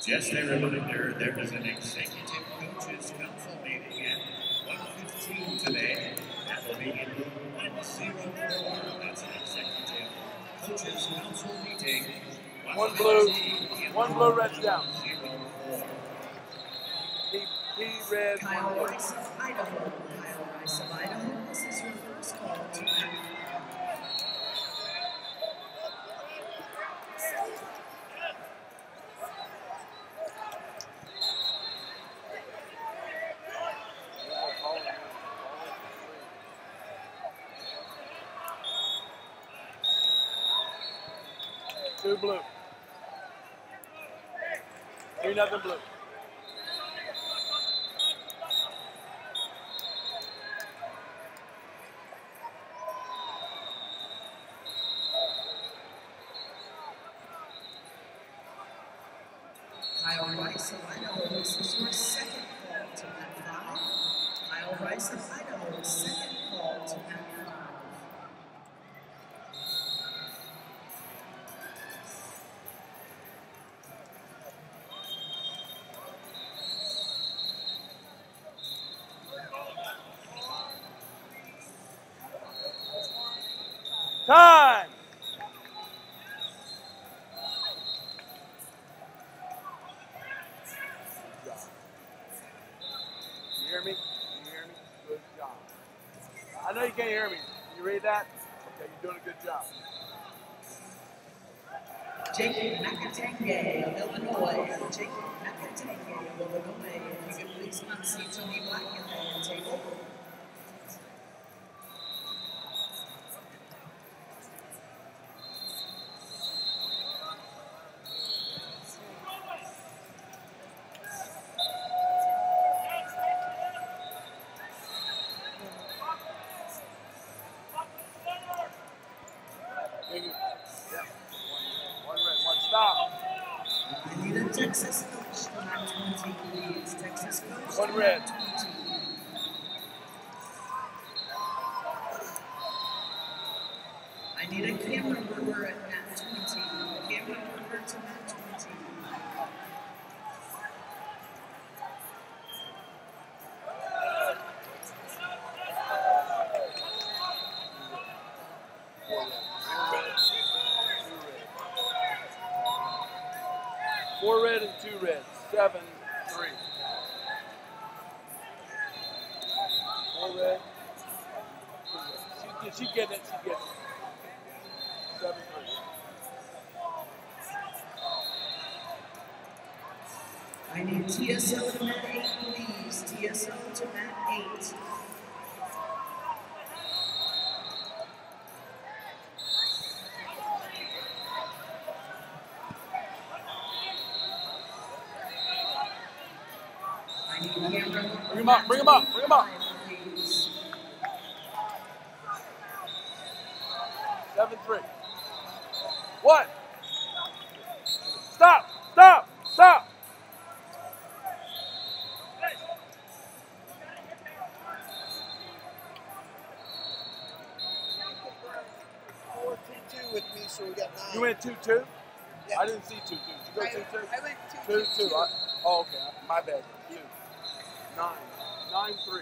Just a reminder, there is an Executive Coaches Council meeting at 1:15 today. That will be in room 104. That's an Executive Coaches Council meeting. One blue, red's down. He red. Kyle Rice of Idaho. Kyle Rice of Idaho. This is your first call to act. Two blue. 3-0 blue. Kyle Rice of Idaho. This is your second call to Mat 5. Kyle Rice of Idaho. Second call to Mat 5. Time! You hear me? You hear me? Good job. I know you can't hear me. You read that? Okay, you're doing a good job. Jacob Nakatenge of Illinois. Jacob Nakatenge of Illinois. If you could please come see Tony Black at the table. One red, one stop. I need a Texas coach to Mat 20, please. Texas coach. One red. 20. I need a camera worker at Mat 20. A camera worker to Mat 20. Four red and two red. 7-3. Four red. She getting it. She getting it. 7-3. I need TSO to Mat 8, please. TSO to Mat 8. I need camera. Bring him up, bring him up, bring him up. 7-3. What? Stop! Stop! Stop! With me, so we got 9. You went 2-2? Yeah. I didn't see 2-2. Did you go 2-2? I went 2-2. Oh, okay. My bad. 2. 9. 9-3.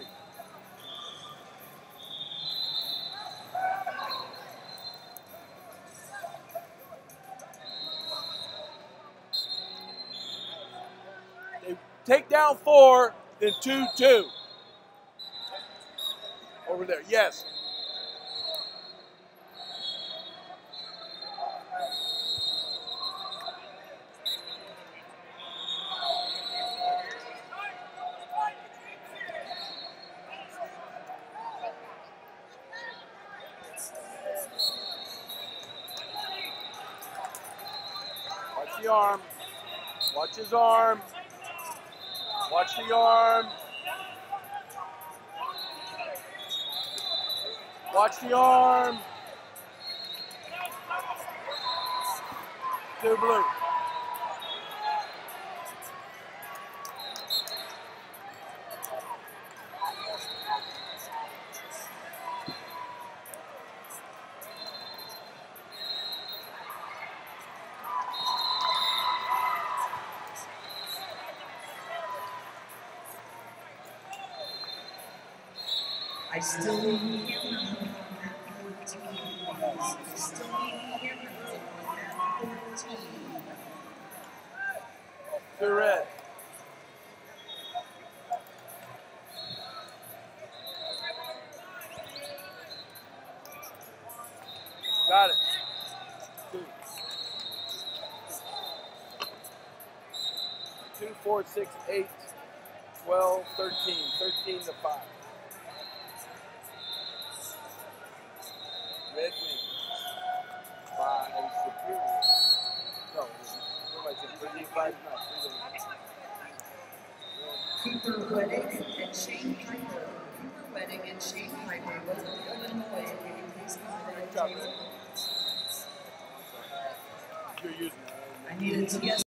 They take down 4, then 2-2. Over there. Yes. Watch the arm. Watch his arm. Watch the arm. Watch the arm. 2 blue. I still need him on that 14, please. I still need him on that 14. Good red. Got it. 2, 4, 6, 8, 12, 13. 13 to 5. Red wings. 5 superior. No, what am I saying? 5 Cooper Wedding and Shane Piper. Cooper Wedding and Shane Piper, both of Illinois. Can you please come to the table? You're using it. I need a TS.